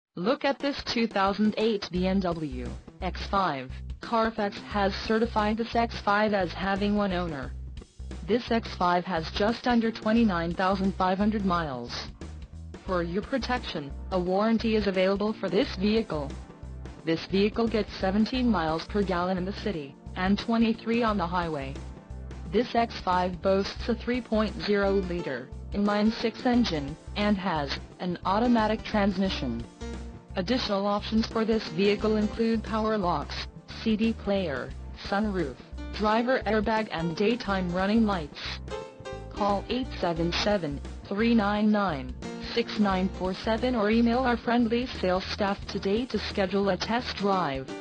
Look at this 2008 BMW X5. Carfax has certified this X5 as having one owner. This X5 has just under 29,500 miles. For your protection, a warranty is available for this vehicle. This vehicle gets 17 miles per gallon in the city, and 23 on the highway. This X5 boasts a 3.0-liter inline-six engine, and has an automatic transmission. Additional options for this vehicle include power locks, CD player, sunroof, driver airbag and daytime running lights. Call 877-399-6947 or email our friendly sales staff today to schedule a test drive.